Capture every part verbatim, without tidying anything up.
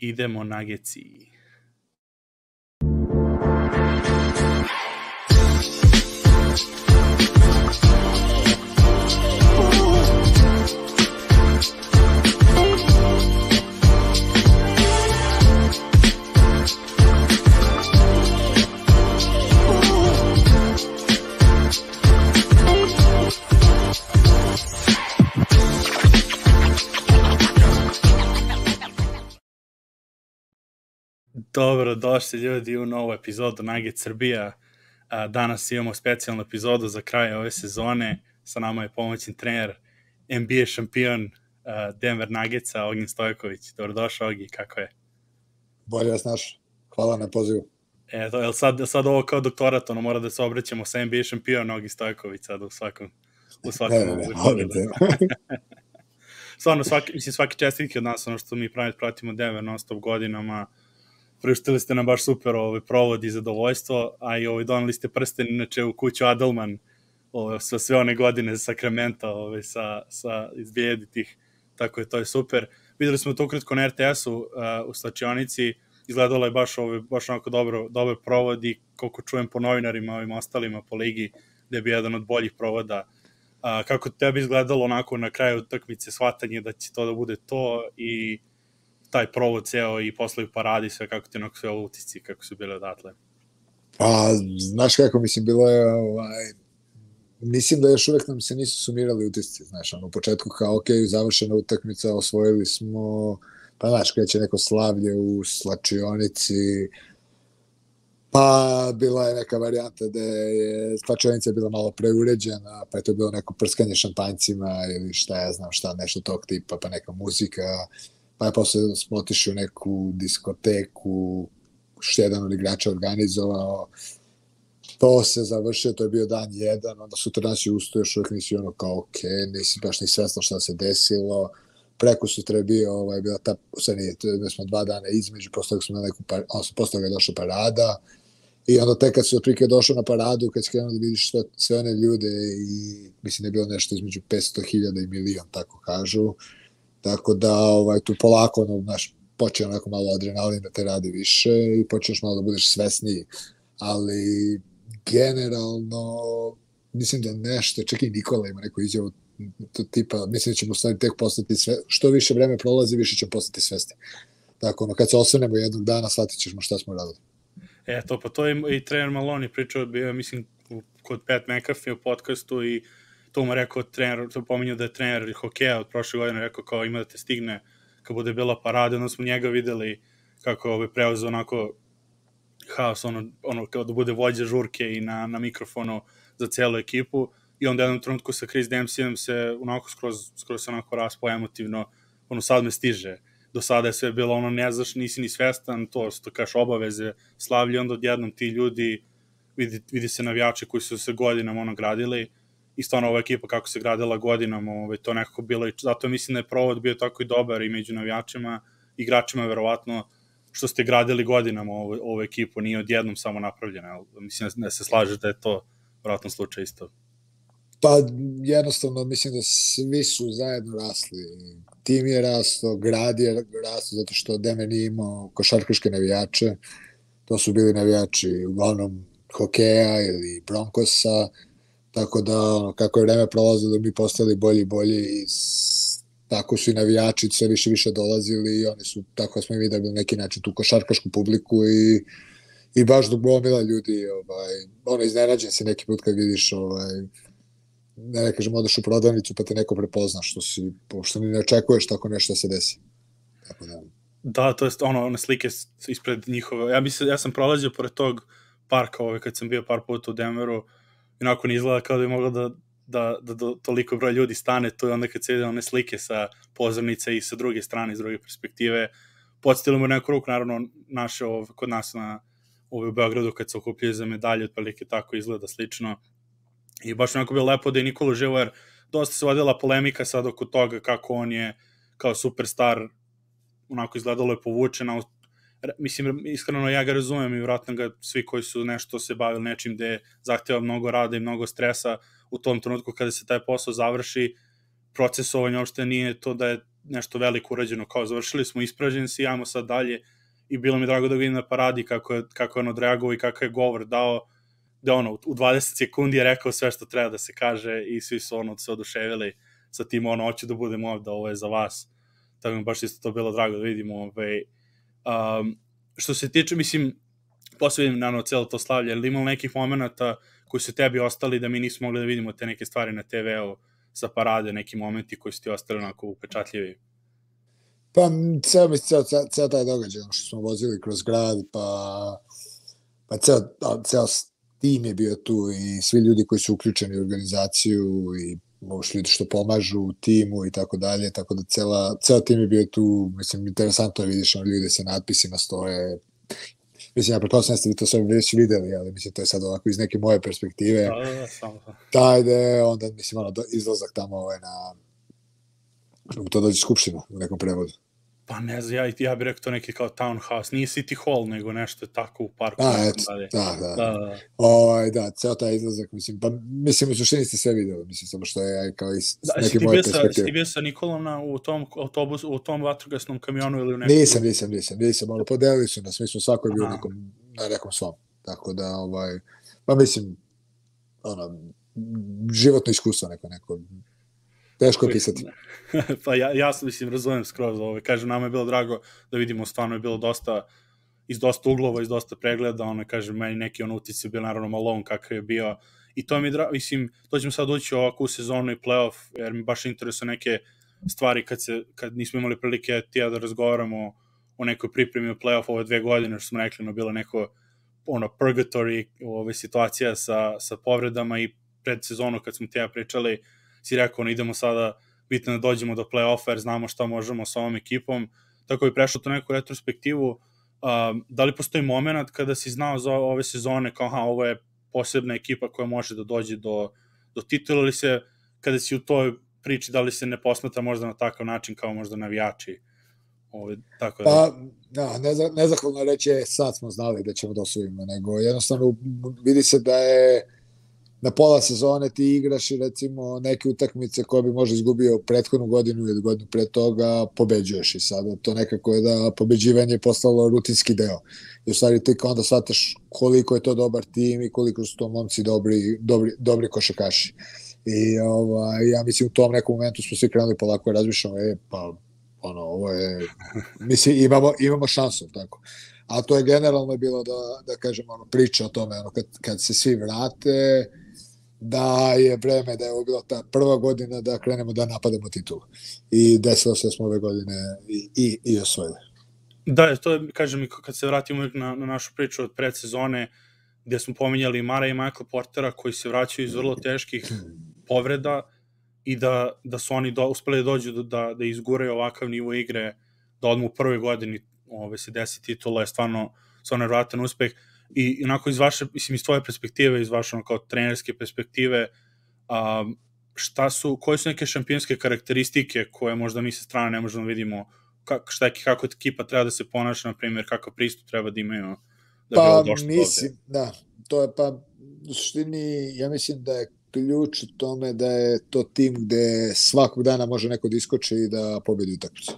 Idemo Nuggetsi. Dobro, došli ljudi u novu epizodu Nugget Srbija. Danas imamo specijalnu epizodu za kraj ove sezone. Sa nama je pomoćni trener, N B A šampion Denver Nuggetsa, Ognjen Stojković. Dobrodošao, Ogi, kako je? Bolje vas našao. Hvala na pozivu. Eto, je sad, sad ovo kao doktorat, ono mora da se obraćamo sa N B A šampion Ognjen Stojković sad u svakom u svakom ne, ne, ne, Stvarno, svaki, mislim, svaki čestitki od nas, ono što mi pravi, pratimo Denver non stop godinama. Priuštili ste nam baš super ovaj, provod i zadovoljstvo, a i ovaj, donali ste prsten inače u kuću Adelman ovaj, sa sve one godine Sakramenta ovaj, sa, sa izbijeditih, tako je, to je super. Videli smo to ukratko na R T S-u uh, u slačionici, izgledalo je baš, ovaj, baš onako dobro, dobar provod i koliko čujem po novinarima, ovim ostalima po ligi, gde je bio jedan od boljih provoda. Uh, kako tebi izgledalo onako na kraju utakmice shvatanje da će to da bude to i taj provod ceo i posle paradi, sve kako ti onako sve utisci, kako su bile odatle? Pa, znaš kako, mislim, bilo je, ovaj, mislim da još uvek nam se nisu sumirali utisci, znaš, ono, u početku kao, ok, završena utakmica, osvojili smo, pa znaš, kreće neko slavlje u slačionici, pa bila je neka varijanta da je slačionica bila malo preuređena, pa je to bilo neko prskanje šampanjcima ili šta ja znam šta, nešto tog tipa, pa neka muzika, pa je posle smo otišli u neku diskoteku, što jedan od igrača organizovao, to se završio, to je bio dan jedan, onda sutra nas je usto, još uvijek nisi ono kao ok, nisi baš ni svesno šta se desilo, preko sutra je bio, ovaj, bila ta, sve nije, da smo dva dana između, posle smo na neku, odnosno posle toga je došla parada, i onda tek kad se otprilike došao na paradu, kad se krenuo da vidiš sve, sve one ljude i mislim da je bilo nešto između petsto hiljada i milion, tako kažu, tako da ovaj, tu polako ono, naš, počeo onako malo adrenalin da te radi više i počneš malo da budeš svesniji, ali generalno mislim da nešto, čak i Nikola ima neku izjavu to tipa, mislim da ćemo stvari tek postati sve, što više vreme prolazi, više ćemo postati svesni. Tako ono, kad se osvrnemo jednog dana, shvatit ćemo šta smo radili. Eto, pa to je i trener Maloni pričao, bio, mislim, kod Pat McAfee u podcastu i to mu rekao trener, to pominjao da je trener hokeja od prošle godine, rekao kao ima da te stigne kad bude bila parada, onda smo njega videli kako ovaj preuzeo onako haos, ono, ono kao da bude vođa žurke i na, na mikrofonu za celu ekipu i onda jednom trenutku sa Chris Dempseyem se onako skroz, skroz se onako raspo emotivno, ono sad me stiže. Do sada je sve bilo ono ne znaš, nisi ni svestan, to što kažeš obaveze, slavlje, onda odjednom ti ljudi, vidi, vidi se navijači koji su se godinama ono gradili i stvarno ova ekipa kako se gradila godinama, ovaj, to nekako bilo i zato mislim da je provod bio tako i dobar i među navijačima, igračima verovatno što ste gradili godinama ovu, ovu ekipu, nije odjednom samo napravljena, mislim da se slaže da je to verovatno slučaj isto. Pa jednostavno mislim da svi su zajedno rasli, tim je rasto, grad je rasto zato što Denver nije imao košarkaške navijače, to su bili navijači uglavnom hokeja ili Broncosa, tako da ono, kako je vreme prolazilo mi postali bolji i bolji i tako su i navijači sve više više dolazili i oni su, tako smo i videli na neki način tu košarkašku publiku i, i baš dok gomila ljudi, ovaj, ono iznenađen si neki put kad vidiš, ovaj, ne, ne kažem, odeš u prodavnicu pa te neko prepozna što si, pošto ni ne očekuješ tako nešto se desi. Tako da. Da, to je ono, one slike ispred njihove, ja, bi se, ja sam prolazio pored tog parka ovaj, kad sam bio par puta u Denveru, inako ne izgleda kao da je moglo da, da, da, da toliko broj ljudi stane tu i onda kad se vide one slike sa pozornice i sa druge strane, iz druge perspektive, podsjetilo mu neku ruku, naravno, naše ov, kod nas na, ove, u Beogradu kad se okupljaju za medalje, otprilike tako izgleda slično. I baš onako bilo lepo da je Nikola živo, jer dosta se vodila polemika sad oko toga kako on je kao superstar, onako izgledalo je povučeno. Mislim, iskreno ja ga razumem i vjerojatno ga svi koji su nešto se bavili nečim gde zahteva mnogo rada i mnogo stresa u tom trenutku kada se taj posao završi, procesovanje uopšte nije to da je nešto veliko urađeno, kao završili smo, ispražen si, ajmo sad dalje, i bilo mi drago da vidim na paradi kako je, kako je on odreagovao i kako je govor dao, da ono, u dvadeset sekundi je rekao sve što treba da se kaže i svi su ono se oduševili sa tim, ono, hoću da budem ovde, ovo je za vas. Tako mi baš isto to bilo drago da vidimo. Ovaj. Um, što se tiče, mislim, posle vidim, naravno, cijelo to slavlje, ali imalo nekih momenta koji su tebi ostali da mi nismo mogli da vidimo te neke stvari na te ve u sa parade, neki momenti koji su ti ostali onako upečatljivi? Pa, ceo, ceo, ceo, ceo taj događaj, ono što smo vozili kroz grad, pa, pa ceo, ceo tim je bio tu i svi ljudi koji su uključeni u organizaciju i možeš ljudi što pomažu u timu i tako dalje, tako da cela, ceo tim je bio tu, mislim, interesantno je vidiš ono ljudi sa natpisima stoje, mislim, ja pretpostavljam ste vi to sve već videli, ali mislim, to je sad ovako iz neke moje perspektive. Da, da, da, samo to. Taj da onda, mislim, ono, izlazak tamo ovaj, na, to dođe skupština u nekom prevodu. Pa ne znam, ja, ja bih rekao to neki kao townhouse, nije City Hall, nego nešto tako u parku. A, eto, da, da. Da, da. Ovaj, da, ceo taj izlazak, mislim, pa mislim, u suštini ste sve videli, mislim, samo što je kao iz da, neke moje perspektive. Da, si ti bio sa Nikolom na, u tom autobusu, u tom vatrogasnom kamionu ili u nekom? Nisam, nisam, nisam, nisam, ono, podelili su nas, mi smo svako je bio nekom, na nekom svom, tako da, ovaj, pa mislim, ono, životno iskustvo neko, neko, teško je pisati. Pa ja, ja mislim, razumijem skroz ovo. Kažem, nama je bilo drago da vidimo, stvarno je bilo dosta, iz dosta uglova, iz dosta pregleda, ono, kažem, meni neki on utici bio naravno Malone kakav je bio. I to mi je drago, mislim, to ćemo sad ući ovako u sezonu i playoff, jer mi baš interesuje neke stvari kad, se, kad nismo imali prilike tija da razgovaramo o nekoj pripremi u playoff ove dve godine, što smo rekli, no, bilo neko ono, purgatory ove, situacija sa, sa povredama i pred sezonu kad smo tija pričali, si rekao, ono, idemo sada, bitno da dođemo do play-offa, jer znamo šta možemo sa ovom ekipom, tako je prešlo to neku retrospektivu. Uh, da li postoji moment kada si znao za ove sezone, kao, aha, ovo je posebna ekipa koja može da dođe do, do titula, ili se, kada si u toj priči, da li se ne posmatra možda na takav način kao možda navijači? Ove, tako da... Pa, da, nezahvalno reći je, sad smo znali da ćemo da osvojimo, nego jednostavno vidi se da je na pola sezone ti igraš i recimo neke utakmice koje bi možda izgubio prethodnu godinu ili godinu pre toga, pobeđuješ i sada to nekako je da pobeđivanje je postalo rutinski deo. I u stvari ti onda shvataš koliko je to dobar tim i koliko su to momci dobri, dobri, dobri košarkaši. I ovaj, ja mislim u tom nekom momentu smo svi krenuli polako razmišljamo, e pa ono, ovo je, mislim imamo, imamo šansu, tako. A to je generalno bilo da, da kažem, ono, priča o tome, ono, kad, kad se svi vrate, da je vreme, da je ovo bila ta prva godina da krenemo da napadamo titulu. I desilo se da smo ove godine i, i, i osvojili. Da, to je, kažem, kad se vratimo na, na našu priču od predsezone, gde smo pominjali Mara i Michael Portera, koji se vraćaju iz vrlo teških povreda i da, da su oni do, uspeli da dođu da, da izguraju ovakav nivo igre, da odmah u prvoj godini ove, se desi titula, je stvarno, stvarno nevjerojatan uspeh. I onako iz vaše, mislim, iz tvoje perspektive, iz vaše ono, kao trenerske perspektive, um, šta su, koje su neke šampionske karakteristike koje možda mi sa strane ne možemo vidimo, kak, šta je, kako ekipa treba da se ponaša, na primjer, kakav pristup treba da imaju da pa, bi ovo došlo mislim, ovde? Da, to je pa, u suštini, ja mislim da je ključ u tome da je to tim gde svakog dana može neko da iskoči i da pobedi utakmicu.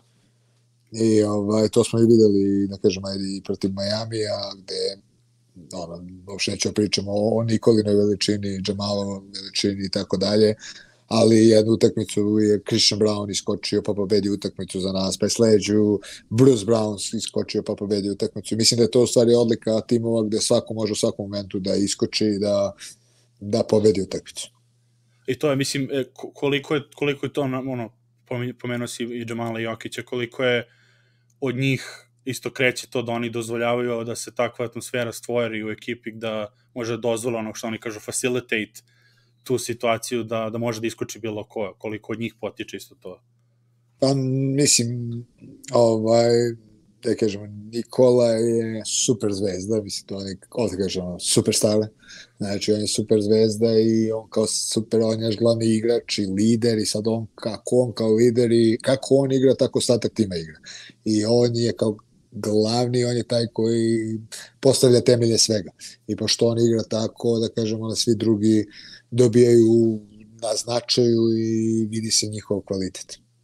I ovaj, to smo i videli, da kažem, i protiv Majamija, gde ono, uopšte neću pričamo o Nikolinoj veličini, Džamalovom veličini i tako dalje, ali jednu utakmicu je Christian Brown iskočio pa pobedi utakmicu za nas, pa je sledeću Bruce Brown iskočio pa pobedi utakmicu. Mislim da je to u stvari odlika timova gde svako može u svakom momentu da iskoči i da, da pobedi utakmicu. I to je, mislim, koliko je, koliko je to, ono, pomenuo si i Džamala Jokića, koliko je od njih isto kreće to da oni dozvoljavaju da se takva atmosfera stvori u ekipi da može dozvola ono što oni kažu facilitate tu situaciju da, da može da iskoči bilo ko, koliko od njih potiče isto to. Pa mislim, ovaj, da kažemo, Nikola je super zvezda, mislim, to je, ovdje kažemo, superstar, znači on je super zvezda i on kao super, on je glavni igrač i lider i sad on, kako on kao lider i kako on igra, tako ostatak tima igra. I on je kao glavni, on je taj koji postavlja temelje svega. I pošto on igra tako, da kažemo, da svi drugi dobijaju na značaju i vidi se njihov kvalitet.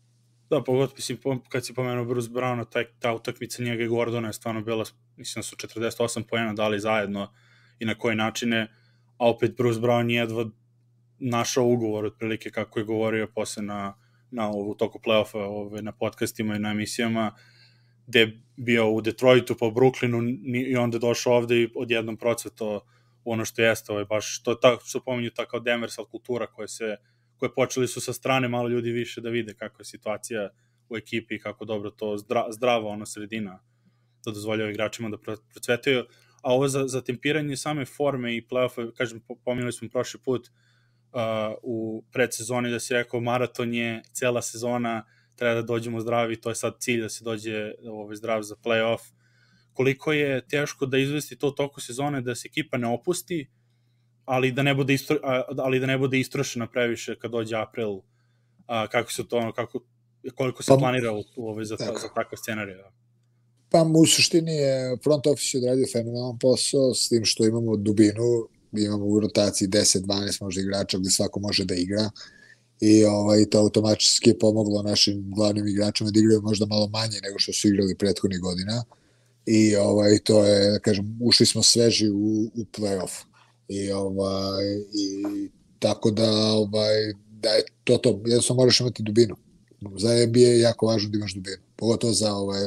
Da, pogotovo, mislim, kad si pomenuo Bruce Browna, taj, ta utakmica njega i Gordona je stvarno bila, mislim da su četrdeset osam poena dali zajedno i na koje načine, a opet Bruce Brown jedva našao ugovor, otprilike kako je govorio posle na, na ovu toku play-offa, ove, na podcastima i na emisijama, gde je bio u Detroitu pa u Brooklynu i onda došao ovde i odjednom procveto ono što jeste, ovaj, baš, to tako se pominju ta kao Denversal kultura koja se, koje počeli su sa strane malo ljudi više da vide kako je situacija u ekipi i kako dobro to zdra, zdrava ona sredina da dozvoljava igračima da procvetaju, a ovo za, za tempiranje same forme i play-offa, kažem, pominjali smo prošli put uh, u predsezoni da si rekao maraton je cela sezona, treba da dođemo zdravi, to je sad cilj da se dođe ovaj, zdrav za play-off. Koliko je teško da izvesti to toku sezone, da se ekipa ne opusti, ali da ne bude, istro, ali da ne bude istrošena previše kad dođe april, a, kako se to, ono, kako, koliko se pa, planira u, u ovaj, za, ta, za takav scenarij. Da. Pa u suštini je front office odradio fenomenalan posao, s tim što imamo dubinu, imamo u rotaciji deset dvanaest možda igrača gde svako može da igra, i ovaj, to automatski je pomoglo našim glavnim igračima da igraju možda malo manje nego što su igrali prethodnih godina, i ovaj, to je, da kažem, ušli smo sveži u, u play-off. I, ovaj, i tako da, ovaj, da je to to, jednostavno moraš imati dubinu. Za N B A je jako važno da imaš dubinu, pogotovo za, ovaj,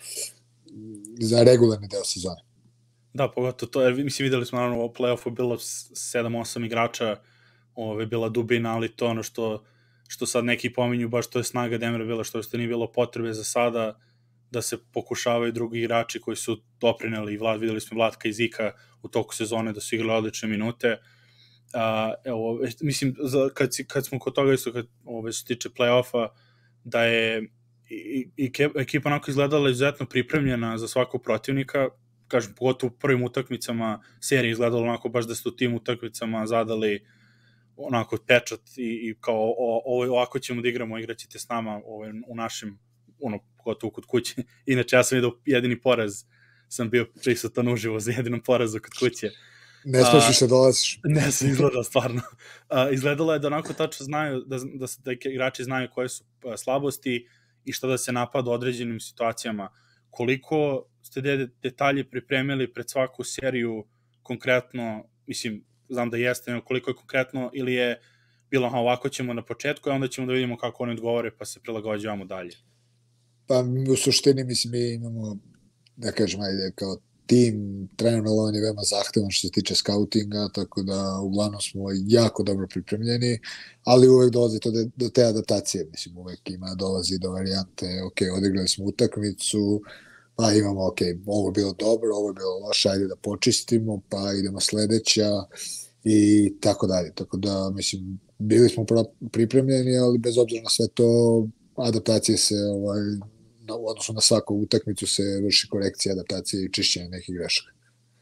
za regularni deo sezone. Da, pogotovo to, jer mislim videli smo naravno u play-offu bilo sedam osam igrača, ove, bila dubina, ali to ono što, što sad neki pominju, baš to je snaga Denvera bila, što ste nije bilo potrebe za sada da se pokušavaju drugi igrači koji su doprineli, Vlad, videli smo Vlatka i Zika u toku sezone da su igrali odlične minute. Uh, evo, mislim, za, kad, si, kad smo kod toga isto, kad ove, se tiče play-offa, da je i, i ekipa onako izgledala izuzetno pripremljena za svakog protivnika, kažem, pogotovo u prvim utakmicama serije izgledalo onako baš da ste u tim utakmicama zadali onako pečat i, i kao o, o, ovako ćemo da igramo, igraćete s nama ove, u našem, ono, pogotovo kod kuće. Inače, ja sam vidio jedini poraz, sam bio prisutan uživo za jedinom porazu kod kuće. Ne smeš se dolaziš. Ne sam izgledao, stvarno. A, izgledalo je da onako tačno znaju, da, da, da igrači znaju koje su slabosti i šta da se napada u određenim situacijama. Koliko ste de, detalje pripremili pred svaku seriju konkretno, mislim, znam da jeste, koliko je konkretno, ili je bilo, aha, ovako ćemo na početku, a onda ćemo da vidimo kako oni odgovore, pa se prilagođavamo dalje. Pa u suštini, mislim, mi imamo, da kažem, ajde, kao tim, trener Malone je veoma zahtevan što se tiče skautinga, tako da uglavnom smo jako dobro pripremljeni, ali uvek dolazi to de, do te adaptacije, mislim, uvek ima, dolazi do varijante, ok, odigrali smo utakmicu, pa imamo, ok, ovo je bilo dobro, ovo je bilo loše, ajde da počistimo, pa idemo sledeća i tako dalje, tako da, mislim, bili smo pripremljeni, ali bez obzira na sve to, adaptacije se, ovaj, u odnosu na svaku utakmicu se vrši korekcija, adaptacije i čišćenje nekih grešaka.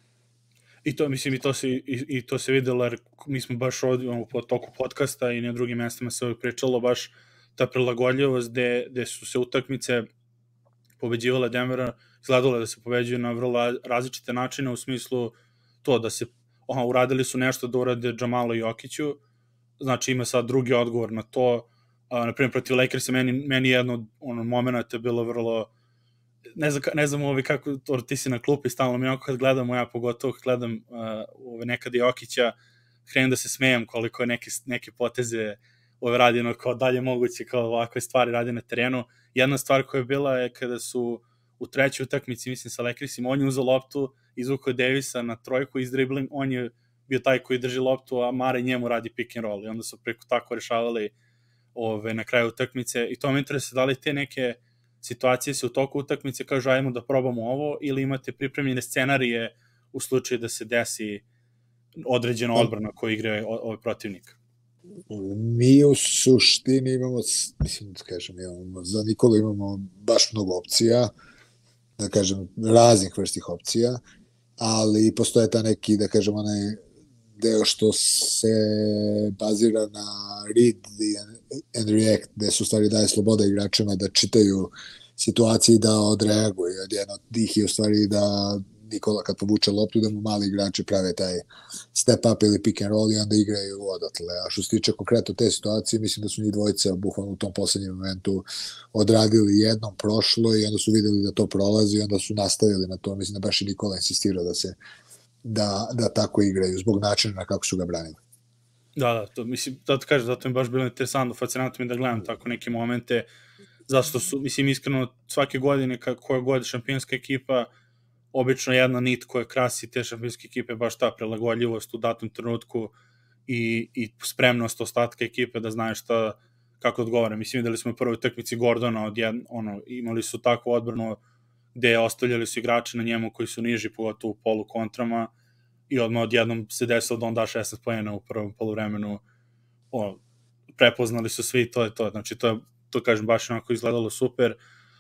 I to, mislim, i to se, i, i to se videlo, jer mi smo baš ovdje ono, po toku podcasta i na drugim mestima se uvijek pričalo baš ta prilagodljivost gde, gde su se utakmice pobeđivale Denvera, izgledalo da se pobeđuju na vrlo različite načine, u smislu to da se, aha, uradili su nešto da urade Jamalu i Jokiću, znači ima sad drugi odgovor na to. Uh, na primjer, protiv Lakersa, meni, meni jedno od ono, momenta je bilo vrlo, ne znam, ne znam ovi kako, to, ti si na klupi stalno, mi onako kad gledamo, ja pogotovo kad gledam uh, ove nekad Jokića, krenem da se smejem koliko je neke, neke poteze ove radi, ono, kao dalje moguće, kao ovakve stvari radi na terenu. Jedna stvar koja je bila je kada su u trećoj utakmici, mislim, sa Lakersima, on je uzeo loptu, izvukao Davisa na trojku iz dribling, on je bio taj koji drži loptu, a Mare njemu radi pick and roll i onda su preko tako rešavali ove, na kraju utakmice i to me interesuje da li te neke situacije se u toku utakmice kažu ajmo da probamo ovo ili imate pripremljene scenarije u slučaju da se desi određena odbrana koju igra ovaj protivnik. Mi u suštini imamo, mislim da kažem, imamo, za Nikolu imamo baš mnogo opcija, da kažem, raznih vrstih opcija, ali postoje ta neki, da kažem, onaj deo što se bazira na read and react, gde su stvari daje sloboda igračima da čitaju situaciji, da odreaguju. Jedno od tih je u stvari da Nikola kad povuče loptu, da mu mali igrači prave taj step up ili pick and roll i onda igraju odatle. A što se tiče konkretno te situacije, mislim da su njih dvojica bukvalno u tom poslednjem momentu odradili jednom prošlo i onda su videli da to prolazi i onda su nastavili na to. Mislim da baš i Nikola insistirao da se da, da tako igraju zbog načina na kako su ga branili. Da, da, to, mislim, da to kažem, zato mi baš bilo interesantno, fascinantno mi da gledam tako neke momente, zašto su, mislim, iskreno, svake godine, koja god šampionska ekipa, obično jedna nit koja krasi te šampionske ekipe, baš ta prilagodljivost u datom trenutku i, i spremnost ostatka ekipe da znaju šta, kako odgovara. Mislim, videli smo u prvoj utakmici Gordona, od jedno, ono, imali su takvu odbranu gde ostavljali su igrače na njemu koji su niži, pogotovo u polu kontrama, i odmah odjednom se desilo da on da šesnaest poena u prvom poluvremenu. O, prepoznali su svi, to je to. Znači, to je, to kažem, baš onako izgledalo super.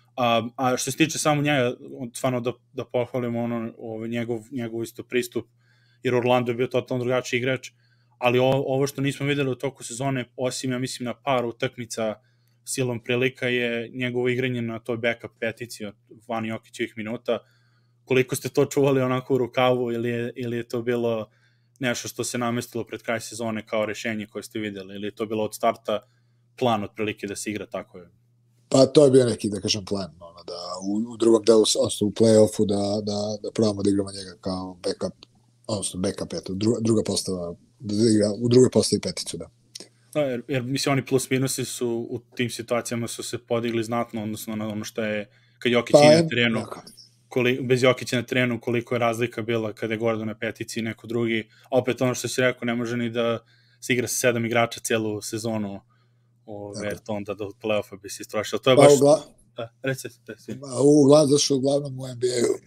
A, a što se tiče samo njega, stvarno da, da pohvalimo ono, ovaj, njegov, njegov isto pristup, jer Orlando je bio totalno drugačiji igrač, ali ovo, ovo što nismo videli u toku sezone, osim, ja mislim, na par utakmica silom prilika, je njegovo igranje na toj backup petici od van Jokićevih minuta. Koliko ste to čuvali onako u rukavu ili je, ili je to bilo nešto što se namestilo pred kraj sezone kao rešenje koje ste videli, ili je to bilo od starta plan otprilike da se igra tako je? Pa to je bio neki, da kažem, plan, ono, da u, u drugom delu, odnosno u play-offu, da, da, da probamo da igramo njega kao backup, odnosno backup, eto, druga, druga postava, da igra u drugoj postavi peticu, da. Da, jer, jer mislim, oni plus minusi su u tim situacijama su se podigli znatno, odnosno na ono što je, kad Jokić pa, je na terenu, koliko, bez Jokića na terenu, koliko je razlika bila kada je Gordon na petici i neko drugi, a opet ono što si rekao, ne može ni da se igra sa sedam igrača celu sezonu, ove, to onda do play-offa bi se istrošilo. To je pa, baš... Ugla... Da, recite. Uglavnom, zašto uglavnom u N B A-u,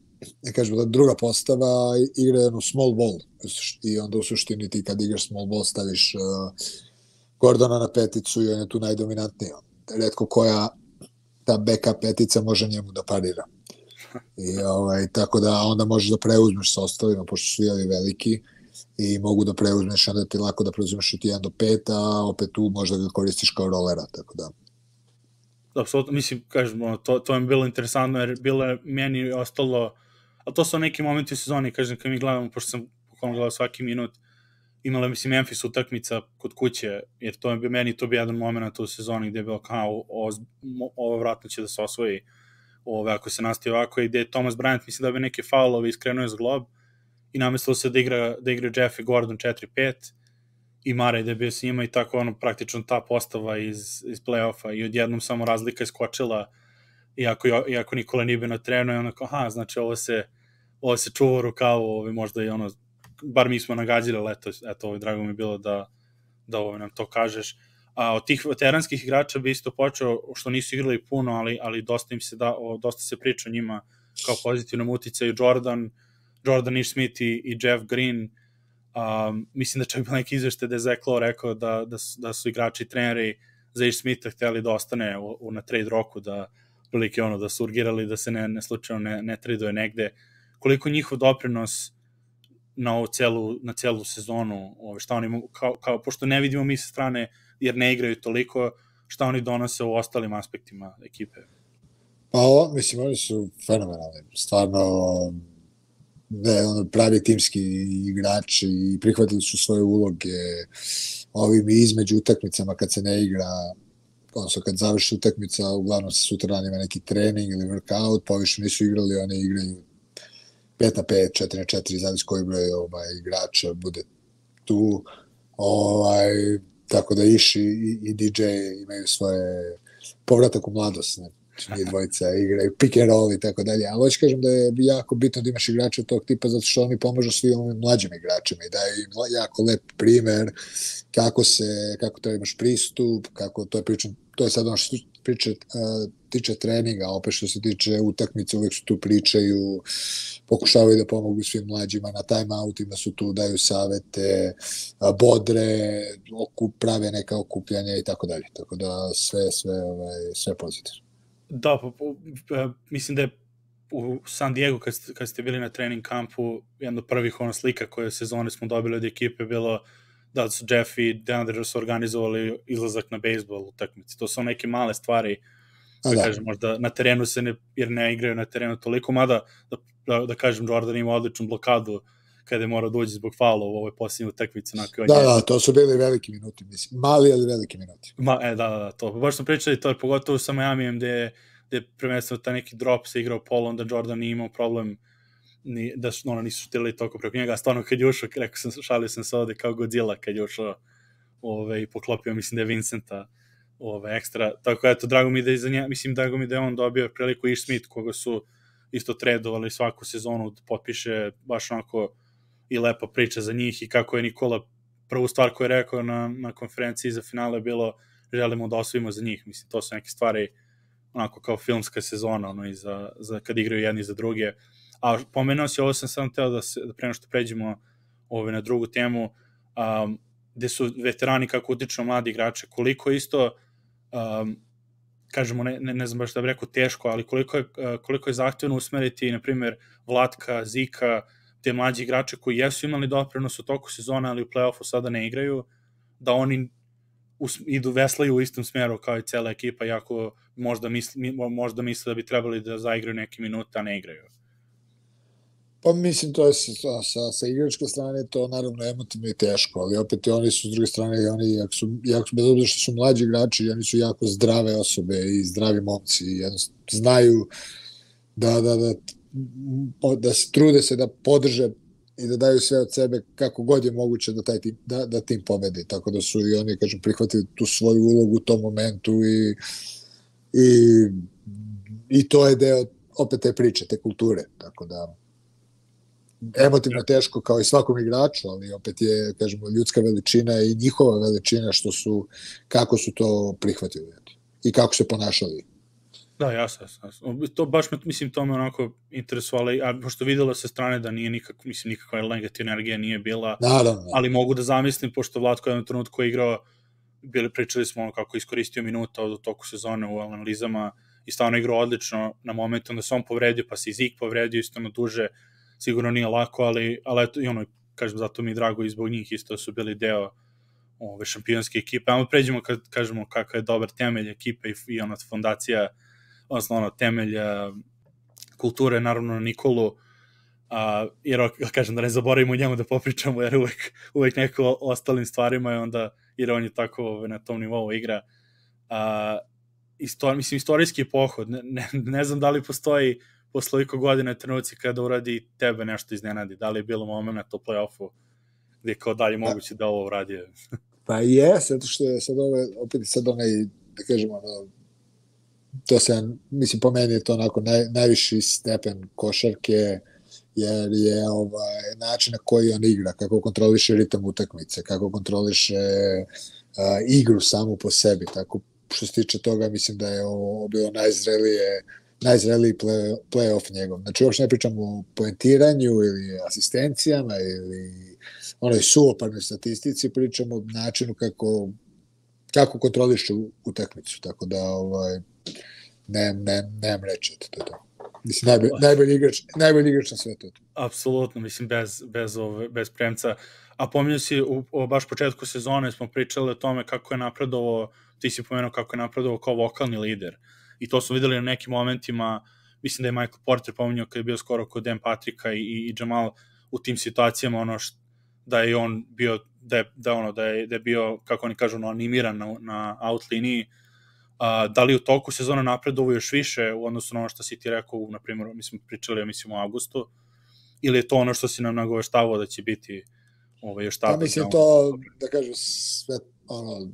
ne kažem da druga postava igra jednu small ball i onda u suštini ti kad igraš small ball staviš uh, Gordona na peticu i on je tu najdominantniji. Retko koja ta backup petica može njemu da parira. I, ovaj, tako da onda možeš da preuzmeš sa ostalima, pošto su svi veliki i mogu da preuzmeš, onda ti lako da preuzmeš od jedan do pet, a opet tu možda ga koristiš kao rolera, tako da. Apsolutno, mislim, kažem, to, to je bilo interesantno, jer bilo je meni ostalo, ali to su neki momenti u sezoni, kažem, kad mi gledamo, pošto sam pokolno gledao svaki minut, imala, mislim, Memphis utakmica kod kuće, jer to je meni to bi jedan moment u sezoni gde je bilo kao, ovo, ovo vratno će da se osvoji, ove, ako se nastavi ovako, i gde je Thomas Bryant, mislim da bi neke faulove iskrenuo iz glob, i namestilo se da igra, da igra Jeff i Gordon četiri pet, i Murray da je bio s njima, i tako ono, praktično ta postava iz, iz play-offa, i odjednom samo razlika iskočila, iako, iako Nikola nije bio na trenu, i ono kao, aha, znači ovo se, ovo se čuva u rukavu, ovo, možda i ono, bar mi smo nagađali, ali eto, eto ovo, drago mi je bilo da, da ovo nam to kažeš. A od tih veteranskih igrača bi isto počeo, što nisu igrali puno, ali, ali dosta im se da, o, dosta se priča o njima kao pozitivnom uticaju. Jordan, Jordan Ish-Smith i, i Jeff Green, um, mislim da čak bio neki izvešte da je Zach Lowe rekao da, da, su, da su igrači i treneri za Ish-Smitha hteli da ostane u, u, na trade roku, da prilike ono, da su urgirali da se ne, ne slučajno ne, ne traduje negde. Koliko njihov doprinos na ovu celu, na celu sezonu, ove, šta oni, kao, kao, pošto ne vidimo mi sa strane, jer ne igraju toliko, šta oni donose u ostalim aspektima ekipe? Pa ovo, mislim, oni su fenomenalni, stvarno ne, ono, pravi timski igrači i prihvatili su svoje uloge ovim između utakmicama kad se ne igra, odnosno kad završi utakmica, uglavnom se sutra dan ima neki trening ili workout, pa više nisu igrali, oni igraju pet na pet, četiri na četiri, zavis koji broj ovaj, igrača bude tu, ovaj, tako da Ish i, i D J imaju svoje povratak u mladost, ne? Njih dvojica igraju pick and roll i tako dalje, ali hoću kažem da je jako bitno da imaš igrače tog tipa zato što oni pomažu svim ovim mlađim igračima i daju im jako lep primer kako se, kako treba imaš pristup, kako to je priča, to je sad ono što priče, uh, tiče treninga, opet što se tiče utakmice, uvek su tu pričaju, pokušavaju da pomogu svim mlađima, na time-outima su tu, daju savete, uh, bodre, okup, prave neka okupljanja i tako dalje, tako da sve, sve, ovaj, sve pozitivno. Da, pa, pa, mislim da je u San Diego kad, kad ste bili na trening kampu, jedna od prvih ono slika koje sezone smo dobili od ekipe bilo da su Jeff i DeAndre su organizovali izlazak na bejsbol utakmici. To su neke male stvari, da, da. Kažem, možda na terenu se ne, jer ne igraju na terenu toliko, mada da da, da kažem, Jordan ima odličnu blokadu kada je morao doći zbog faula u ovoj posljednjoj utakmici. Da, da, to su bili veliki minuti, mislim. Mali, ali veliki minuti. Ma, e, da, da, da, to. Baš smo pričali to, pogotovo sa Miamijem gde je, gde je prvenstveno taj neki drop se igrao polo, onda Jordan nije imao problem ni, da su, ono, nisu štirali toliko preko njega, a stvarno kad je ušao, rekao sam, šalio sam se ovde kao Godzilla kad je ušao ove, i poklopio, mislim da je Vincenta ove, ekstra, tako eto, drago mi da je za nje, mislim, drago mi da je on dobio priliku Ish Smith, koga su isto tradovali svaku sezonu, da potpiše baš onako i lepa priča za njih i kako je Nikola prvu stvar koju je rekao na, na konferenciji za finale bilo želimo da osvojimo za njih, mislim, to su neke stvari onako kao filmska sezona, ono, i za, za kad igraju jedni za druge. A pomenuo si, ovo sam sam teo da, se, da prema što pređemo ove, na drugu temu, um, gde su veterani kako utiču na mladi igrače, koliko isto, um, kažemo, ne, ne, ne znam baš da bih rekao teško, ali koliko je, koliko je zahtevno usmeriti, na primjer, Vlatka, Zika, te mlađi igrače koji jesu imali doprinos u toku sezona, ali u play-offu sada ne igraju, da oni us, idu veslaju u istom smeru kao i cela ekipa, iako možda misle, možda misle da bi trebali da zaigraju neke minute, a ne igraju. Pa mislim, to je sa, sa, sa igračke strane to naravno emotivno i teško, ali opet i oni su s druge strane, i oni, jako su, jako, bez obzira što su mlađi igrači, oni su jako zdrave osobe i zdravi momci i jednostavno znaju da, da, da, da se trude se da podrže i da daju sve od sebe kako god je moguće da taj tim, da, da tim pobedi, tako da su i oni, kažem, prihvatili tu svoju ulogu u tom momentu i, i, i to je deo opet te priče, te kulture, tako da emotivno teško kao i svakom igraču, ali opet je, kažemo, ljudska veličina i njihova veličina što su, kako su to prihvatili i kako se ponašali. Da, jasno, jasno. To baš me, mislim, to me onako interesovalo, a pošto videlo se strane da nije nikak, mislim, nikakva negativna energija nije bila, Naravno. Ali mogu da zamislim, pošto Vlatko je jednom trenutku igrao, bili, pričali smo ono kako iskoristio minuta od toku sezone u analizama i stvarno igrao odlično na momentu, onda se on povredio, pa se i Zik povredio isto na duže, sigurno nije lako, ali, ali eto, i ono, kažem, zato mi je drago i zbog njih isto su bili deo ove šampionske ekipe. Ajmo pređemo kad kažemo kakav je dobar temelj ekipe i, i ona fondacija, odnosno ono, temelj kulture, naravno na Nikolu, a, jer kažem da ne zaboravimo njemu da popričamo, jer uvek, uvek neko o ostalim stvarima je onda, jer on je tako ove, na tom nivou igra. A, istor, mislim, istorijski pohod, ne, ne, ne znam da li postoji posle ovoliko godine trenuci kada uradi tebe nešto iznenadi, da li je bilo moment u play-offu gde kao dalje moguće da ovo uradio? Pa je, zato što je sad ove, opet sad onaj, da kažemo, ono, to se, mislim, po meni je to onako naj, najviši stepen košarke, jer je ovaj, način na koji on igra, kako kontroliše ritam utakmice, kako kontroliše uh, igru samu po sebi, tako što se tiče toga, mislim da je ovo bilo najzrelije najzreliji play, play-off njegov. Znači, uopšte ne pričamo o poentiranju ili asistencijama ili onoj suoparnoj statistici, pričamo o načinu kako, kako kontroliše utakmicu. Tako da, ovaj, ne, ne, nemam reći, to je to. Mislim, najbolji, najbolji, igrač, najbolji igrač na svetu. Apsolutno, mislim, bez, bez, ove, bez premca. A pominjao si, u, u baš početku sezone smo pričali o tome kako je napredovao, ti si pomenuo kako je napredovao kao vokalni lider. I to smo videli na nekim momentima, mislim da je Michael Porter pominjao kad je bio skoro kod Dan Patricka i, i Jamal u tim situacijama, ono št, da je on bio, da je, da ono, da je, da je bio, kako oni kažu, no, animiran na, na out liniji. A, da li u toku sezona napredovao još više u odnosu na ono što si ti rekao, na primjer, mi smo pričali, mislim, u avgustu, ili je to ono što si nam nagoveštavao da će biti ovaj, još tada? Ja mislim to, da kažem, sve, ono,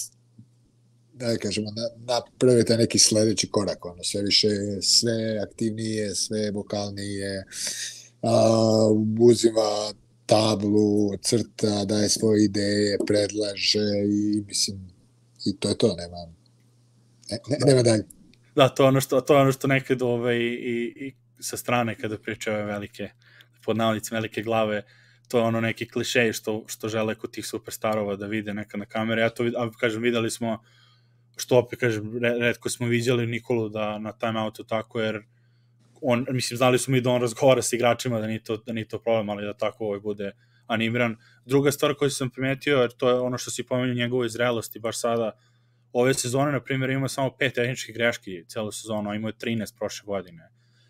da kažemo, napravite neki sledeći korak, ono, sve više, sve aktivnije, sve vokalnije, uh, uzima tablu, crta, daje svoje ideje, predlaže i mislim, i to je to, nema, ne, ne, nema dalje. Da, to je ono što, to je ono što nekad ovaj, i, i sa strane kada pričaju velike, pod navodnicima velike glave, to je ono neki klišej što, što žele kod tih superstarova da vide neka na kamere. Ja to, a, kažem, videli smo što opet, kažem, retko smo viđali Nikolu da na timeoutu tako, jer on, mislim, znali smo i da on razgovara s igračima, da nije to, da nije to problem, ali da tako ovaj bude animiran. Druga stvar koju sam primetio, jer to je ono što si pomenuo njegove zrelosti, baš sada, ove sezone, na primjer, ima samo pet tehničkih greški celu sezonu, a imao je trinaest prošle godine.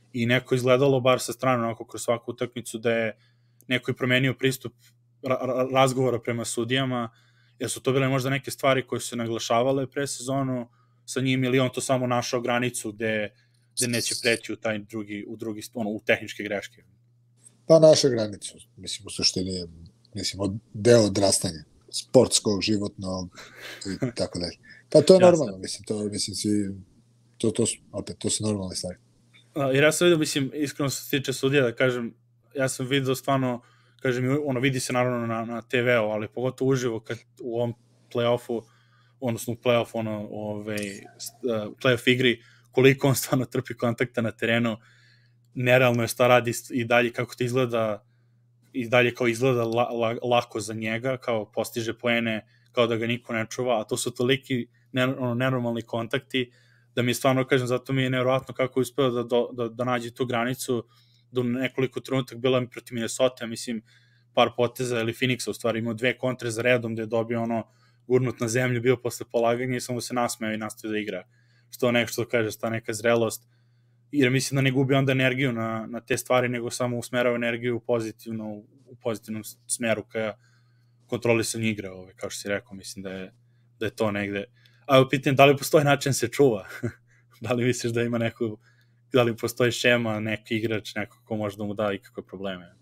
i neko izgledalo bar sa strane onako kroz svaku utakmicu da je neko i promenio pristup ra razgovora prema sudijama, jer su to bile možda neke stvari koje su naglašavale pre sezonu sa njim, ili on to samo našao granicu gde, gde neće preći u taj drugi, u drugi, ono, u tehničke greške. Pa naša granicu, mislim, u suštini, mislim, od, deo odrastanja, sportskog, životnog i tako dalje. Pa to je Jasne. Normalno, mislim, to, mislim, svi, to, to, opet, to su normalne stvari. A, jer ja sam vidio, mislim, iskreno se tiče sudija, da kažem, ja sam vidio stvarno, kažem, ono, vidi se naravno na, na te ve u, ali pogotovo uživo kad u ovom play-offu, odnosno u play-off, ono, ove, play-off igri, koliko on stvarno trpi kontakta na terenu, nerealno je šta radi i dalje, kako to izgleda, i dalje kao izgleda la, la, lako za njega, kao postiže poene, kao da ga niko ne čuva, a to su toliki ne, ono, nenormalni kontakti, da mi je stvarno, kažem, zato mi je nevjerojatno kako je uspeo da, da, da nađe tu granicu, do nekoliko trenutak bila mi protiv Minnesota, mislim, par poteza, ili Phoenixa, u stvari, imao dve kontre za redom, gde je dobio ono, gurnut na zemlju, bio posle polaganja i samo se nasmeo i nastavio da igra. Što nešto, što kaže, sta neka zrelost, jer mislim da ne gubi onda energiju na, na te stvari, nego samo usmerava energiju u pozitivno, u pozitivnom smeru ka kontrolisanju igre, ove, kao što si rekao, mislim da je, da je to negde. A pitam, da li postoji način se čuva? Da li misliš da ima neku, da li postoji šema, neki igrač, neko ko može da mu da ikakve probleme?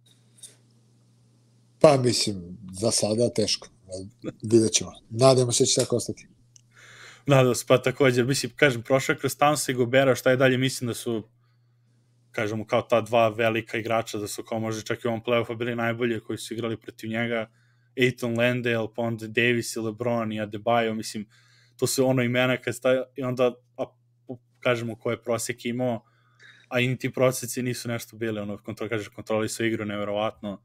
Pa mislim, za sada teško. Vidjet ćemo. Nadamo se će tako ostati. Nadam se, pa također, mislim, kažem, prošao kroz Townsa i Gobera, šta je dalje, mislim da su, kažemo, kao ta dva velika igrača, da su kao možda čak i u ovom play-offu bili najbolji koji su igrali protiv njega, Ayton, Landale, pa onda Davis i LeBron i Adebayo, mislim, to su ono imena kad staje, i onda, a, kažemo, koje prosjek imao, a i ti prosjeci nisu nešto bili, ono, kontrol, kažem, kontroli su igru, nevjerovatno.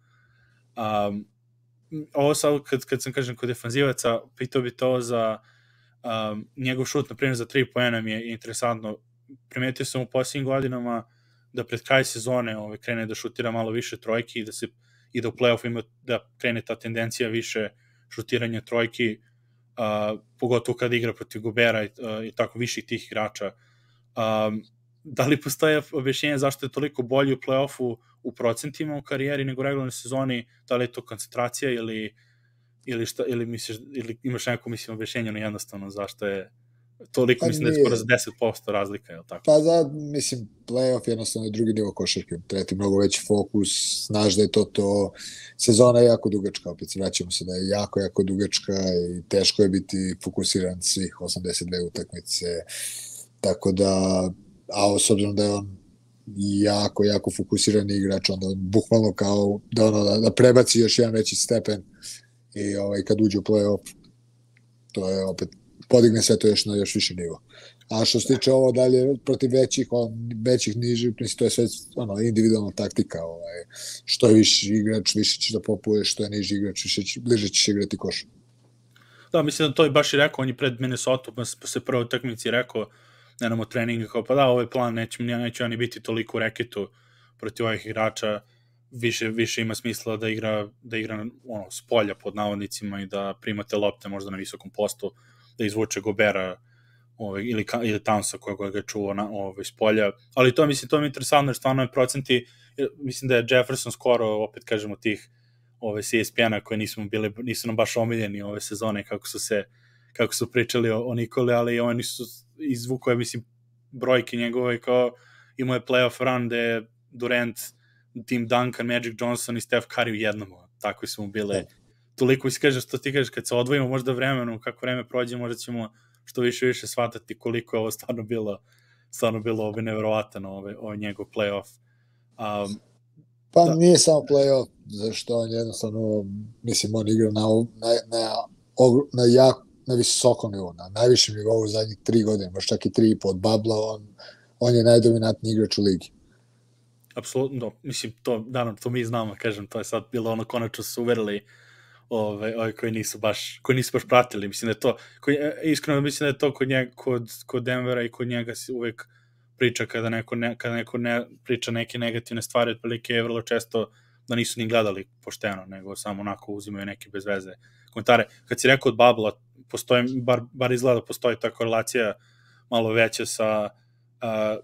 Um, ovo sad, kad, kad sam, kažem, kod defanzivaca, pitao bi to za um, njegov šut, na primjer, za tri poena mi je interesantno. Primetio sam u posljednjim godinama da pred kraj sezone ove, krene da šutira malo više trojki i da se i da u play-offu ima da krene ta tendencija više šutiranja trojki, uh, pogotovo kad igra protiv Gobera i, uh, i tako viših tih igrača. Um, da li postoje objašnjenje zašto je toliko bolji u play-offu u procentima u karijeri nego u regularnoj sezoni, da li je to koncentracija ili, ili, šta, ili, misliš, ili imaš neko, mislim, objašnjenje na jednostavno zašto je toliko, pa mislim nije. Da je skoro za deset posto razlika, je li tako? Pa da, mislim, play-off jednostavno je drugi nivo košarke, treba ti mnogo veći fokus, znaš da je to to, sezona je jako dugačka, opet se vraćamo se da je jako, jako dugačka i teško je biti fokusiran svih osamdeset dve utakmice, tako da, a s obzirom da je on jako, jako fokusiran igrač, onda on bukvalno kao da, ono, da, da prebaci još jedan veći stepen i ovaj, kad uđe u play-off, to je opet, podigne sve to još na još više nivo. A što se tiče ovo dalje, protiv većih, on, većih nižih, to je sve ono, individualna taktika. Ovaj, što je viši igrač, više ćeš da popuješ, što je niži igrač, više će, bliže ćeš igrati koš. Da, mislim da to je baš i rekao, on je pred Minnesota, pa se prvo utakmici rekao, ne nam o treningu, kao pa da, ovaj plan neće, neće oni biti toliko u reketu protiv ovih igrača, više, više ima smisla da igra, da igra ono, s polja pod navodnicima i da primate lopte možda na visokom postu, da izvuče Gobera ovaj, ili, ili Townsa koja ga čuva na, ovaj, s polja, ali to, mislim, to mi je interesantno, jer stvarno je procenti, mislim da je Jefferson skoro, opet kažemo, tih ove C S P N-a koje nismo bili, nisu nam baš omiljeni ove sezone, kako su se, kako su pričali o, o Nikoli, ali oni su izvuko je, mislim, brojke njegove, kao imao je playoff run gde je Durant, Tim Duncan, Magic Johnson i Steph Curry u jednom, tako su mu bile. Yeah. Toliko si kaže što ti kažeš, kad se odvojimo možda vremenom, kako vreme prođe, možda ćemo što više više shvatati koliko je ovo stvarno bilo, stvarno bilo ovo nevjerovatan, ovo, ovo njegov playoff. Um, pa da. Nije samo playoff, zašto on jednostavno, mislim, on igra na, na, na, na jak, na visokom nivou, na najvišem nivou u zadnjih tri godine, možda čak i tri i po od babla, on, on je najdominantniji igrač u ligi. Apsolutno, mislim, to, naravno, to mi znamo, kažem, to je sad bilo ono, konačno su uverili ove, ove koji nisu baš, koji nisu baš pratili, mislim da je to, koji, iskreno mislim da je to kod, njega, kod, kod Denvera i kod njega se uvek priča kada neko, ne, kada neko ne, priča neke negativne stvari, otprilike je vrlo često da nisu ni gledali pošteno, nego samo onako uzimaju neke bez veze komentare. Kad si rekao od Babla, postoji, bar, bar izgleda postoji ta korelacija malo veća sa uh,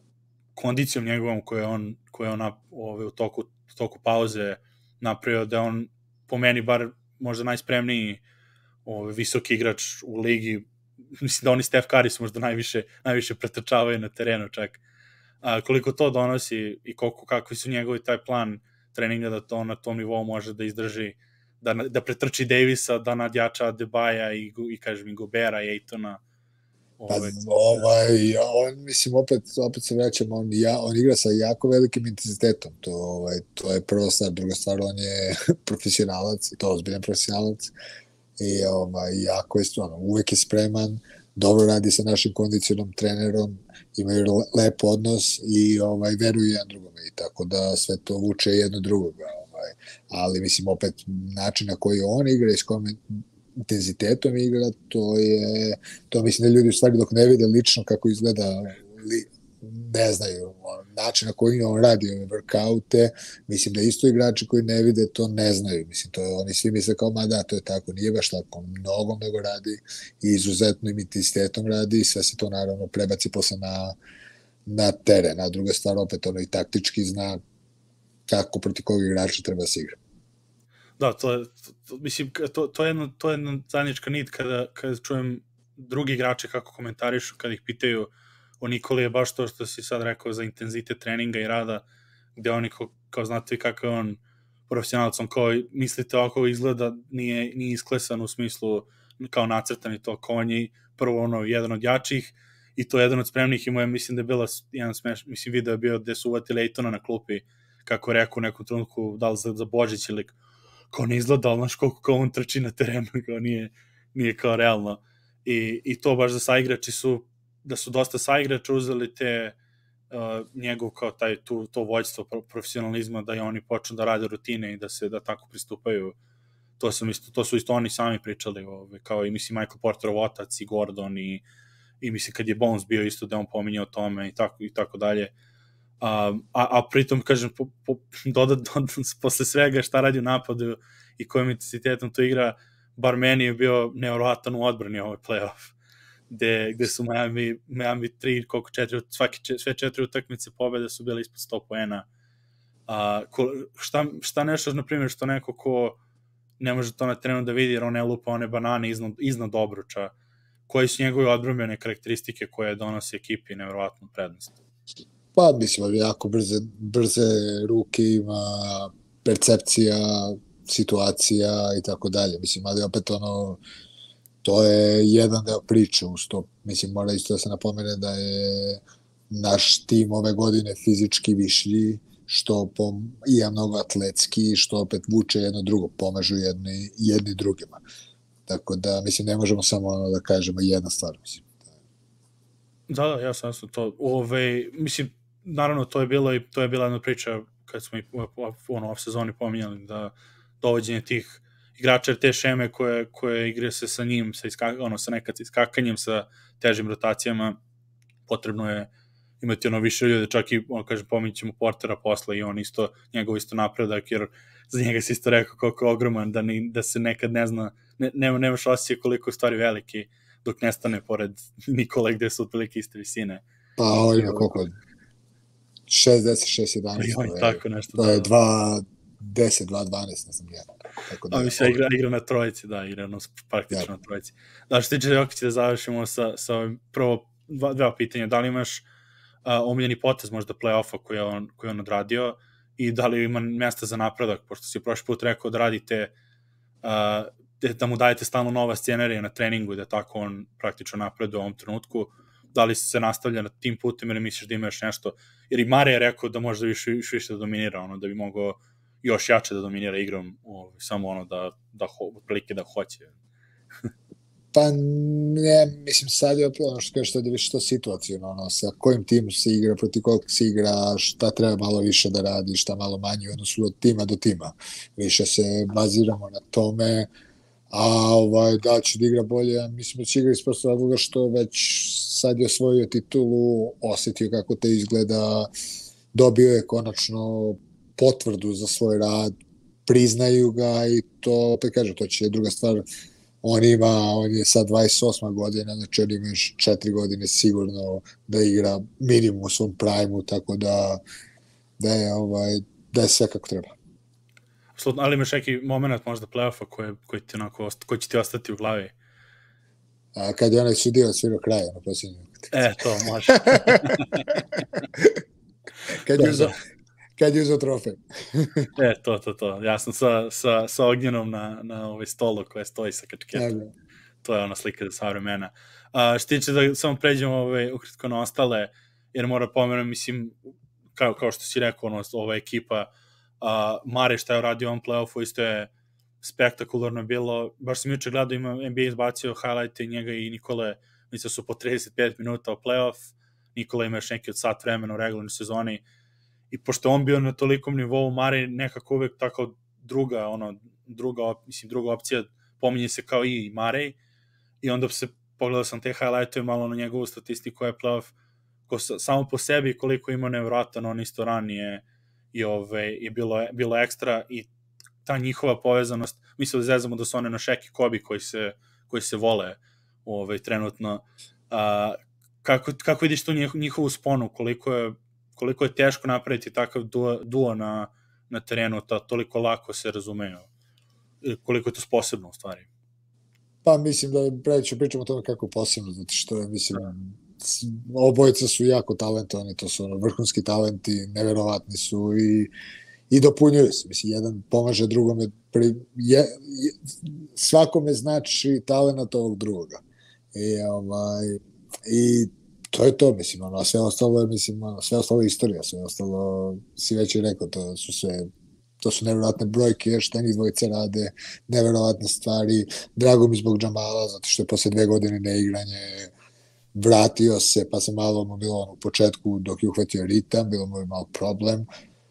kondicijom njegovom koje on, koje on ove, u, toku, u toku pauze napravio, da on po meni bar možda najspremniji ove, visoki igrač u ligi. Mislim da oni Steph Curry su možda najviše, najviše pretrčavaju na terenu čak. A, koliko to donosi i koliko, kakvi su njegovi taj plan treninga da to na tom nivou može da izdrži, da, da pretrči Davisa, da nadjača Adebaja i, i kažem i Gobera i Aytona. Pa, ovaj, on, mislim, opet, opet se vraćam, on, ja, on igra sa jako velikim intenzitetom, to, ovaj, to je prva stvar, druga stvar, on je profesionalac, i to ozbiljan profesionalac, i ovaj, jako je stvarno, uvek je spreman, dobro radi sa našim kondicionom trenerom, imaju lep odnos i ovaj, veruju jedan drugome, i tako da sve to vuče jedno drugoga, ovaj, ali mislim, opet, način na koji on igra i s kojom intenzitetom igra, to je, to mislim da ljudi u stvari dok ne vide lično kako izgleda, li, ne znaju način na koji on radi ove workoute, mislim da isto igrači koji ne vide to ne znaju, mislim to oni svi misle kao, ma da, to je tako, nije baš tako, mnogo, mnogo radi i izuzetnim intenzitetom radi i sve se to naravno prebaci posle na, na teren, a druga stvar opet ono i taktički zna kako proti kog igrača treba se igra. Da, to je, to, mislim, to, to je jedna, to je jedna zajednička nit kada, kada čujem drugi igrače kako komentarišu, kada ih pitaju o Nikoli, je baš to što si sad rekao za intenzitet treninga i rada, gde oni, kao, kao znate kakav je on profesionalac, on kao, mislite ovako izgleda, nije, nije isklesan u smislu kao nacrtan i to, kao on je prvo ono, jedan od jačih i to je jedan od spremnih i moja, mislim da je bila jedan smeš, mislim video je bio gde su uvatili Aytona na klupi, kako je rekao u nekom trenutku, da li za, za Božić ili kao ne izgleda, ali znaš koliko kao on trči na terenu, kao nije, nije kao realno. I, i to baš za saigrači su, da su dosta saigrača uzeli te uh, njegov kao taj, tu, to vođstvo profesionalizma, da i oni počnu da rade rutine i da se da tako pristupaju. To, sam isto, to su isto oni sami pričali, ove, kao i mislim Michael Porterov otac i Gordon i, i mislim kad je Bones bio isto da on pominje o tome i tako, i tako dalje. A, a, a pritom, kažem, po, po, dodat, dodat, posle svega šta radi u napadu i kojim intensitetom to igra, bar meni je bio nevjerovatan u odbrani ovaj playoff, gde, gde su Miami, Miami tri, koliko četiri, svaki, sve četiri utakmice pobede su bile ispod sto poena. A, ko, šta, šta nešto, na primjer, što neko ko ne može to na terenu da vidi, jer on ne lupa one banane iznad, iznad obruča, koji su njegove odbrambene karakteristike koje donose ekipi nevjerovatnu prednost. Pa, mislim, jako brze, brze ruke ima, percepcija, situacija i tako dalje. Mislim, ali opet ono, to je jedan deo priče uz to. Mislim, mora isto da se napomene da je naš tim ove godine fizički višlji, što pom, i mnogo atletski, što opet vuče jedno drugo, pomažu jedni, jedni drugima. Tako da, mislim, ne možemo samo ono da kažemo jedna stvar, mislim. Da, da, ja sam to, ove, mislim, naravno, to je bilo i to je bila jedna priča kad smo i ono, off sezoni pominjali da dovođenje tih igrača te šeme koje, koje igre se sa njim, sa, iskak, ono, sa nekad iskakanjem, sa težim rotacijama, potrebno je imati ono više ljude, čak i, ono, kažem, pominjat ćemo Portera posle i on isto, njegov isto napredak, jer za njega si isto rekao koliko je ogroman, da, ni, da se nekad ne zna, ne, nema, nemaš osjećaj koliko je stvari veliki, dok ne stane pored Nikole gde su otprilike iste visine. Pa ovo ima koliko? šezdeset šest jedanaest. I tako nešto. To je dva deset, dva dvanaest, ne znam ja. Tako da, a mislim, igra, igra na trojici, da, igra na, praktično ja. na trojici. Da, što tiče Jokića, da završimo sa, sa ovim prvo dva, dva pitanja. Da li imaš uh, omiljeni potez možda play-offa koji je on, koji je on odradio i da li ima mjesta za napredak, pošto si prošli put rekao da radite uh, da mu dajete stalno nova scenarija na treningu i da tako on praktično napreduje u ovom trenutku. Da li se nastavlja na tim putem ili misliš da ima još nešto? Jer i Mare je rekao da možda više, više, više da dominira, ono, da bi mogao još jače da dominira igrom, o, samo ono da, da ho, prilike da hoće. Pa ne, mislim sad je ono što kažeš da više to situacijno, ono, sa kojim timom se igra, proti kog se igra, šta treba malo više da radi, šta malo manje, odnosno od tima do tima. Više se baziramo na tome, a ovaj, da će da igra bolje, mislim da će igra iz prostog razloga što već sad je osvojio titulu, osetio kako te izgleda, dobio je konačno potvrdu za svoj rad, priznaju ga i to, opet kažem, to će druga stvar on ima, on je sad dvadeset osma godina, znači on ima još četiri godine sigurno da igra minimum u svom prime-u, tako da, da, je, ovaj, da je sve kako treba. Absolutno, ali imaš neki moment možda play-offa koji, koji, ti onako, koji će ti ostati u glavi? A kad je onaj sudio svirao kraja na posljednju utakmicu. E, to može. kad je uzao kad je uzao trofej. e, to, to, to. Ja sam sa, sa, sa ognjenom na, na ovaj stolu koja stoji sa kačketom. To je ona slika za sva vremena. A, što tiče da samo pređemo ovaj, ukratko na ostale, jer mora pomenuti, mislim, kao, kao što si rekao, ono, ova ekipa, a, Mare šta je uradio on play-offu, isto je spektakularno bilo. Baš sam juče gledao, ima N B A izbacio highlighte njega i Nikole, mislim su po trideset pet minuta u play-off, Nikola ima još neki od sat vremena u regularnoj sezoni, i pošto on bio na tolikom nivou, Mare nekako uvek tako druga, ono, druga, mislim, druga opcija, pominje se kao i Mare, i onda se pogledao sam te highlightove malo na njegovu statistiku je play-off, ko samo po sebi koliko ima nevratan, on isto ranije i ove, je bilo, bilo ekstra, i ta njihova povezanost, mislim da zezamo da su one na Shaq i Kobe koji se, koji se vole ove, trenutno. A, kako, kako vidiš tu njihovu sponu, koliko je, koliko je teško napraviti takav duo, duo na, na terenu, ta, toliko lako se razumeju, koliko je to posebno u stvari? Pa mislim da previše pričamo o tome kako posebno, zato što je, mislim, obojica su jako talentovani, to su ono, vrhunski talenti, neverovatni su i, i dopunjuju se. Mislim, jedan pomaže drugome, pri, je, je, svakome znači talent ovog drugoga. I, ovaj, i to je to, mislim, ono, sve ostalo je, mislim, ono, sve ostalo je istorija, sve ostalo, si već i rekao, to su sve, to su neverovatne brojke, šta njih dvojice rade, neverovatne stvari. Drago mi zbog Džamala, zato što je posle dve godine neigranje vratio se, pa se malo mu bilo ono, u početku dok je uhvatio ritam, bilo mu je malo problem,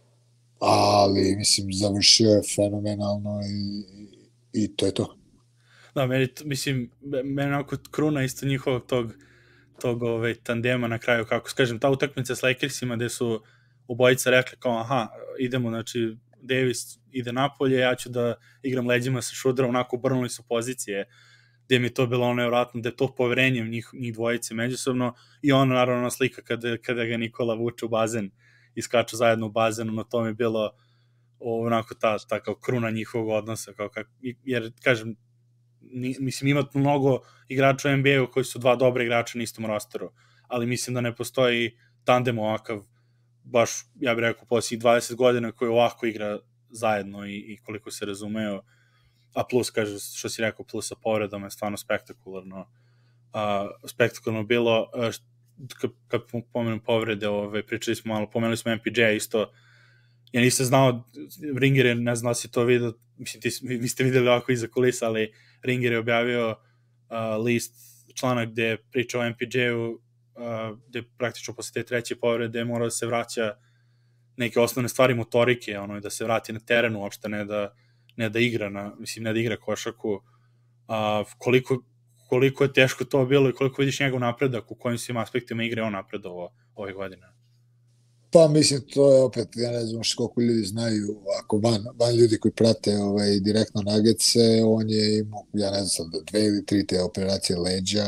ali, mislim, završio je fenomenalno i, i to je to. Da, meni, mislim, meni onako kruna isto njihovog tog, tog ovaj, tandema na kraju, kako skažem, ta utakmica s Lakersima gde su obojica rekli kao, aha, idemo, znači, Davis ide napolje, ja ću da igram leđima sa Šudrom, onako obrnuli su pozicije, gde mi je to bilo ono nevjerojatno, da je to poverenje njih, njih dvojice međusobno, i ono, naravno, ona slika kada, kada ga Nikola vuče u bazen i skaču zajedno u bazenu, na tom je bilo onako ta, ta kao kruna njihovog odnosa, kao kak, jer, kažem, ni, mislim, ima mnogo igrača u N B A-u koji su dva dobra igrača na istom rosteru, ali mislim da ne postoji tandem ovakav, baš, ja bih rekao, posljednjih dvadeset godina koji ovako igra zajedno i, i koliko se razumeo, a plus, kaže, što si rekao, plus sa povredama je stvarno spektakularno, a, spektakularno bilo, a, kad, kad pomenem povrede, ove, pričali smo malo, pomenuli smo M P J isto, ja nisam znao, Ringer je, ne znam da si to vidio, mislim, ti, vi ste videli ovako iza kulisa, ali Ringer je objavio uh, list, članak gde je pričao o M P J-u, uh, gde praktično posle te treće povrede mora da se vraća neke osnovne stvari motorike, ono, da se vrati na terenu uopšte, ne da, ne da igra, na, mislim, ne da igra košarku. Uh, koliko, koliko je teško to bilo i koliko vidiš njegov napredak, u kojim svim aspektima igre on napredovao ove godine? Pa mislim, to je opet, ja ne znam koliko ljudi znaju, ako van, van ljudi koji prate ovaj, direktno Nuggetse, on je imao, ja ne znam, dve ili tri te operacije leđa,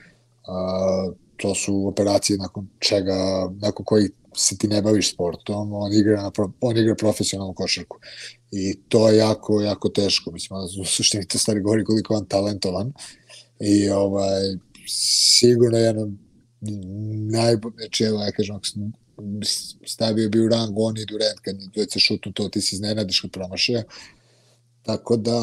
a, to su operacije nakon čega, nakon kojih se ti ne baviš sportom, on igra, na, on igra profesionalnu košarku. I to je jako, jako teško, mislim, u suštini to stvari govori koliko on talentovan. I ovaj, sigurno jedan najbolje, znači, evo, ja kažem, stavio bi u rang on i Durant kad dvojica se šutnu to, ti se iznenadiš kad promaše. Tako da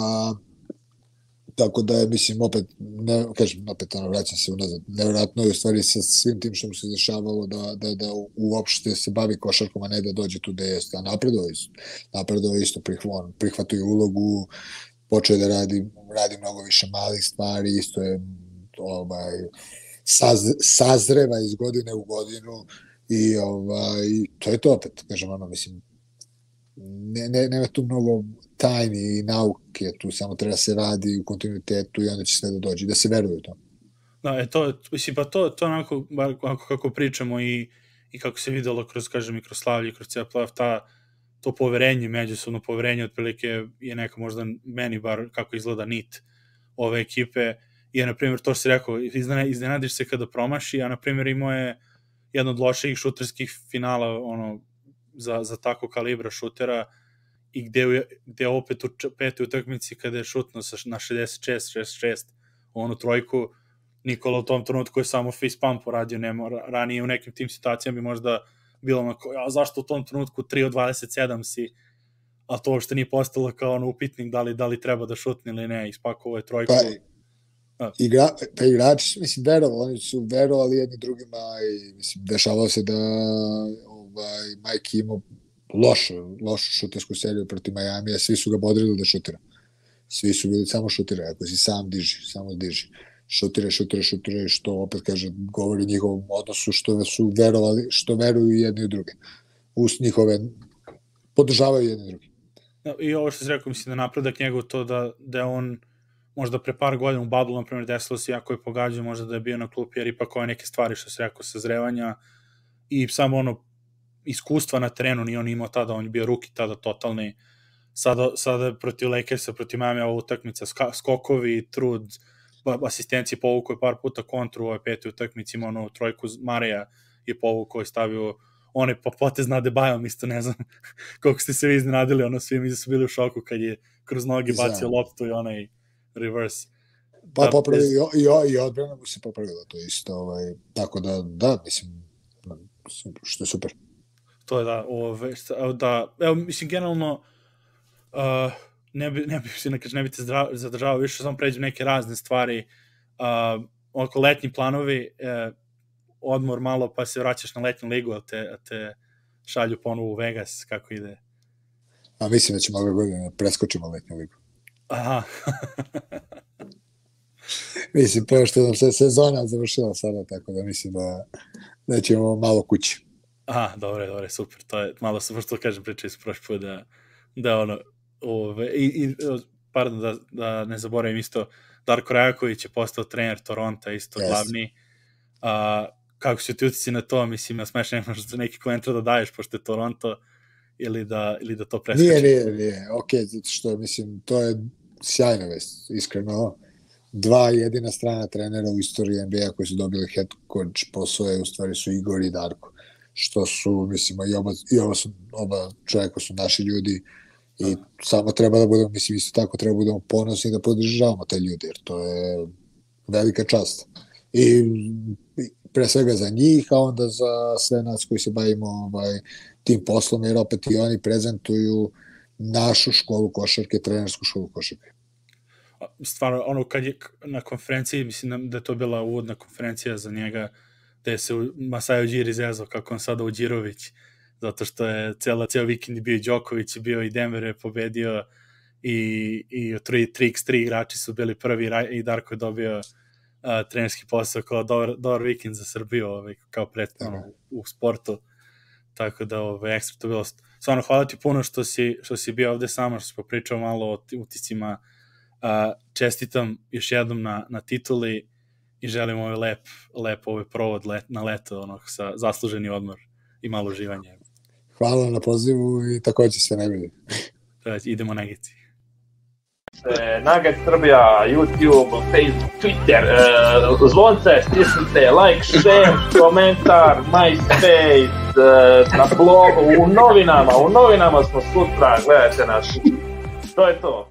tako da je, mislim, opet, ne, kažem, opet ono, vraćam se unazad, nevjerojatno je u stvari sa svim tim što mu se dešavalo da, da, da uopšte se bavi košarkom, a ne da dođe tu da jeste, a napredo isto, napredo isto prihvat, prihvatuje ulogu, počeo da radi, radi mnogo više malih stvari, isto je ovaj, saz, sazreva iz godine u godinu. I ovaj, to je to opet, kažem, ono, mislim, ne, ne, nema tu mnogo tajni i nauke, tu samo treba se radi u kontinuitetu i onda će sve da dođe, da se veruje u to. Da, je to, mislim, pa to, to onako, onako kako pričamo i, i kako se videlo kroz, kažem, i kroz Slavlje, i kroz cijel play-off, ta, to poverenje, međusobno poverenje, otprilike je neka možda meni bar kako izgleda nit ove ekipe je, na primjer, to što si rekao, iznenadiš se kada promaši, a, na primjer, imao je jedan od loših šuterskih finala ono, za, za tako kalibra šutera i gde, gde opet u petoj utakmici kada je šutno na šezdeset šest šezdeset šest onu trojku, Nikola u tom trenutku je samo face pump uradio, nema, ranije u nekim tim situacijama bi možda bilo onako, a zašto u tom trenutku tri od dvadeset sedam si, a to što nije postalo kao ono upitnik da li, da li treba da šutne ili ne, ispakovo je trojku. Pa, igra, pa igrači, mislim, verovali, oni su verovali jedni drugima i, mislim, dešavalo se da ovaj, Mike imao lošu, lošu šutersku seriju protiv Majamija, svi su ga bodrili da šutira. Svi su bili samo šutira, ako si sam diži, samo diži. Šutire, šutire, šutire, što opet kaže, govori njihovom odnosu, što su verovali, što veruju jedni u druge. Uz njihove, podržavaju jedni drugi. I ovo što si rekao, mislim da napredak njegov to da, da on možda pre par godina u Bablu, na primjer, desilo se jako je pogađao, možda da je bio na klupi, jer ipak ove neke stvari što se rekao, sazrevanja i samo ono iskustva na terenu, nije on imao tada, on je bio ruki tada totalni. Sada, sada protiv Lakersa, protiv Miami, ova utakmica, skokovi, trud, asistencije povukao je par puta kontru u ovoj petoj utakmici, ima ono trojku Mareja je povukao i stavio onaj potez na Adebayom, isto ne znam koliko ste se vi iznenadili, ono svi mi su bili u šoku kad je kroz noge bacio loptu i onaj reverse. Pa da, popravi, bez... i, i, i odbrana mu se popravila to isto, ovaj, tako da, da, mislim, što je super. To je da, ove, da, evo, mislim, generalno, uh, ne bi, ne bi se nekad ne bi te zadržavao više, samo pređem neke razne stvari, uh, oko letnji planovi, uh, odmor malo pa se vraćaš na letnju ligu, a te, te šalju ponovo u Vegas, kako ide? A mislim da ćemo ove godine preskočimo letnju ligu. Aha. Mislim, pošto nam se sezona završila sada, tako da mislim da, da ćemo malo kući. Aha, dobre, dobre, super, to je malo super, što kažem, pričali su prošli put da, da ono, ove, i, i pardon, da, da ne zaboravim isto, Darko Rajaković je postao trener Toronta, isto yes. glavni. A, kako su ti utici na to, mislim, ja smeš nemaš neki komentar da daješ, pošto je Toronto, ili da, ili da to preskače? Nije, nije, nije, ok, zato što, mislim, to je sjajna vest, iskreno. Dva jedina strana trenera u istoriji N B A koji su dobili head coach posao, u stvari su Igor i Darko, što su, mislim, i oba, i oba, su, oba čovjeka su naši ljudi i samo treba da budemo, mislim, isto tako treba da budemo ponosni da podržavamo te ljudi, jer to je velika čast. I pre svega za njih, a onda za sve nas koji se bavimo ovaj, tim poslom, jer opet i oni prezentuju našu školu košarke, trenersku školu košarke. Stvarno, ono, kad je na konferenciji, mislim da je to bila uvodna konferencija za njega, gde se Masai Ujiri zezao kako on sada Uđirović, zato što je cijela, cijel vikend bio i Đoković, bio i Denver je pobedio i, i tri iks tri igrači su bili prvi i Darko je dobio uh, trenerski posao kao dobar, dobar vikend za Srbiju, ovaj, kao predstavno u sportu, tako da ovaj, ekstra to bilo. Stvarno, hvala ti puno što si, što si bio ovde sama, što si popričao malo o uticima. Uh, čestitam još jednom na, na tituli i želim ovaj lep, lep ovaj provod let, na leto, ono, sa zasluženi odmor i malo uživanje. Hvala na pozivu i takođe se ne vidi. Idemo Nuggets. Nuggets Srbija, YouTube, Facebook, Twitter, uh, zvonce, stisnite, like, share, komentar, MySpace, uh, na blogu, u novinama, u novinama smo sutra, gledajte naš. To je to.